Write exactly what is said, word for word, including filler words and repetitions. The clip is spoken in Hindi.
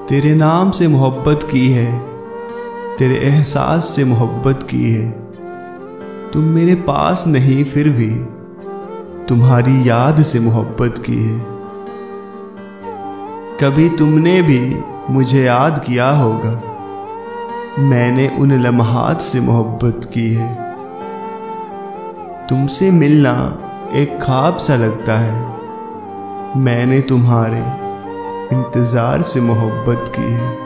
तेरे नाम से मोहब्बत की है, तेरे एहसास से मोहब्बत की है। तुम मेरे पास नहीं फिर भी तुम्हारी याद से मोहब्बत की है। कभी तुमने भी मुझे याद किया होगा, मैंने उन लम्हात से मोहब्बत की है। तुमसे मिलना एक ख्वाब सा लगता है, मैंने तुम्हारे इंतज़ार से मोहब्बत की है।